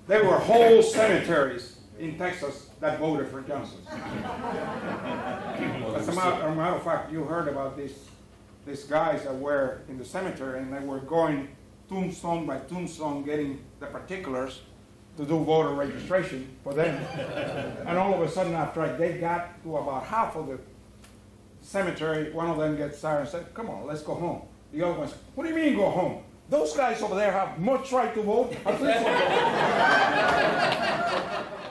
There were whole cemeteries in Texas that voted for Johnson. As a matter of fact, you heard about these guys that were in the cemetery and they were going tombstone by tombstone getting the particulars to do voter registration for them. And all of a sudden, after they got to about half of the cemetery, one of them gets tired and said, "Come on, let's go home." The other one said, "What do you mean go home? Those guys over there have much right to vote."